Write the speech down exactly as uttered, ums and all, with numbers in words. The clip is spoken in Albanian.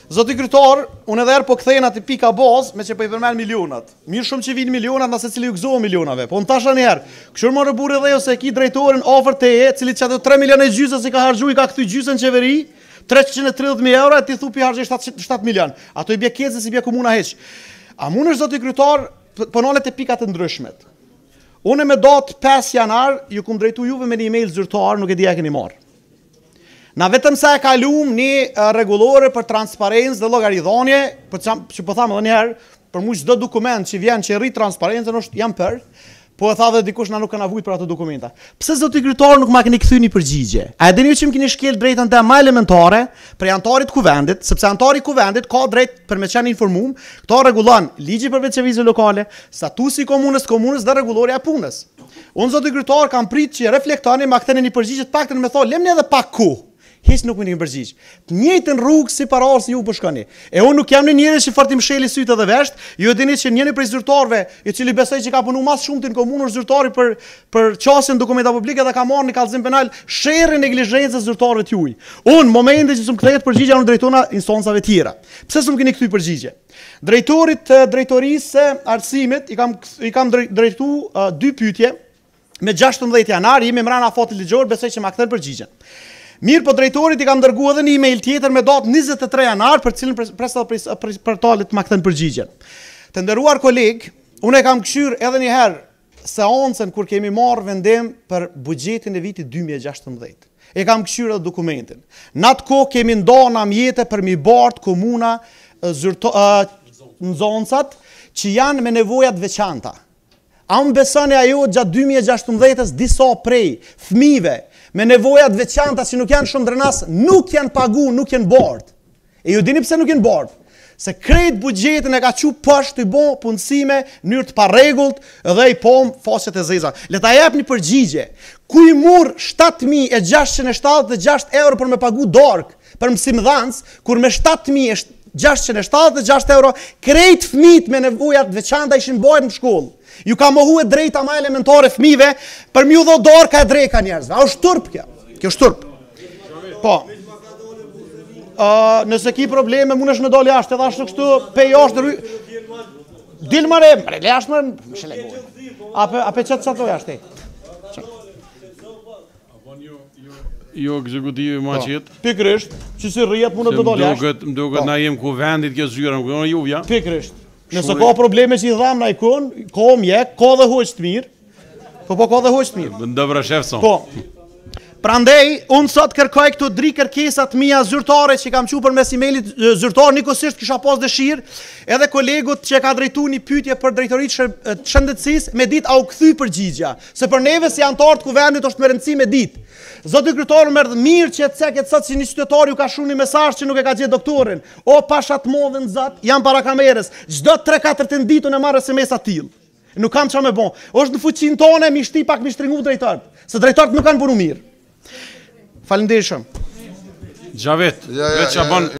Zoti kryetar, unë edhe herë po kthehen atë pika bazë me që po i përmend milionat. Mirë shumë që vinë milionat, na secili ju gëzohen milionave. Po unë tash tani herë, kështu morë burrë dhe ose ki drejtorin ofër teje, i cili çato tre milionë gjysë si ka harxhu i ka kthy gjysën qeveri, treqind e tridhjetë mijë euro, ti thupi harxhej shtatë milion. Ato i bie kecë si bie komuna hiç. A mundesh zoti kryetar, po nale te pikat e ndryshmet. Unë me datë pesë janar ju kum drejtu juve me një email zyrtar, nuk e di a keni marrë. Na vetëm sa e kalum një uh, regulore për transparencë dhe llogaridhënie, për që po thamë edhe një herë, për mu çdo dokument që vjen që rrit transparencën është jam për, po e tha dhe dikush na nuk kanë avujt për ato dokumenta. Pse zoti kryetar nuk ma keni kthy një përgjigje? A e dini që më keni shkel drejtën te më elementare për antarit të kuvendit, sepse antari i kuvendit ka drejt për me qenë informum, këto rregullon ligji për veçëvizje lokale, statusi i komunës, komunës dhe rregulloria e punës. Unë zoti kryetar kam prit që reflektoni ma ktheni një përgjigje të paktën me thonë, lemni edhe pak kohë. Hiç nuk më një përgjigj. Të njëjtën rrugë si para se ju po shkoni. E unë nuk jam në njerëz që fort i msheli sytë edhe vesht, ju e dini që njëri prej zyrtarëve, i cili besoj që ka punuar më shumë në komunë është zyrtari për për qasjen dokumenta publike dhe ka marrë në kallëzim penal sherrën neglizhencë zyrtarëve të juaj. Unë momentin që s'm kthehet përgjigja unë drejtona instancave tjera. Pse s'm keni kthy përgjigje? Drejtorit të drejtorisë së arsimit i kam i kam drejtu uh, dy pyetje me gjashtëmbëdhjetë janar, jemi mbrana afatit ligjor, besoj që ma kthen përgjigjen. Mirë, po drejtorit i kam dërguar edhe një email tjetër me datë njëzet e tre janar për cilën presa për talit ma kthen përgjigjen. Të nderuar koleg, unë e kam këshyr edhe një herë seancën kur kemi marrë vendim për buxhetin e vitit dy mijë e gjashtëmbëdhjetë. E kam këshyr edhe dokumentin. Në atë kohë kemi ndonë amjete për mi bartë komuna uh, nxoncat që janë me nevojat veçanta. A më besoni ajo gjatë dy mijë e gjashtëmbëdhjetës disa prej fëmijëve me nevojat veçanta që nuk janë shumë drenas, nuk janë pagu, nuk janë bardh. E ju dini pse nuk janë bardh? Se krejt buxhetin e ka qu poshtë i bon punësime, në mënyrë të parregullt dhe i pom faqet e zeza. Le ta jap një përgjigje. Ku i mur shtatë mijë e gjashtëqind e shtatëdhjetë e gjashtë euro për me pagu dork për mësimdhënës, kur me shtatë mijë e gjashtëqind e shtatëdhjetë e gjashtë euro krejt fëmijët me nevojat veçanta ishin bajt në shkollë. Ju ka mohu e drejta ma elementare fëmijëve për mi u dho dorë ka e drejka njerëzve. A është turp kjo? Kjo është turp. Po. Uh, nëse ki probleme, mund është me dole jashtë, edhe ashtë kështu, pe jashtë rry... Dilë mare, mare, le jashtë mare, shele gojë. Ape, ape qëtë qato jashtë, e? Jo ekzekutivi ma qëtë. Pikrisht, që si rrijet mund të dole jashtë. Më duket na jem ku vendit kjo zyra, më kërë juvja. Pikrisht. Nëse ka probleme që i dham na ikon, ka mjek, ka dhe hoqë të mirë. Po po ka dhe hoqë të mirë. Ndëvra shefëson. Po. Prandej, unë sot kërkoj këto dri kërkesat mia zyrtare që kam qu për mes emailit zyrtar, nikosisht kisha pas dëshirë, edhe kolegut që ka drejtu një pyetje për drejtoritë të shëndetësisë, me ditë au kthy përgjigja. Se për neve si antarë të kuvendit është me rëndësi me ditë. Zoti kryetar më erdhi mirë që të ceket sot si një qytetar ju ka shumë një mesazh që nuk e ka gjetë doktorin. O pashat modhen zot, jam para kamerës. Çdo tre katër të ditën e marr S M S atil. Nuk kam çfarë më bën. Është në fuqinë tonë mi shti pak mi shtringu drejtarët. Se drejtarët nuk kanë punu mirë. Faleminderit shumë. Xhavet, veç çabon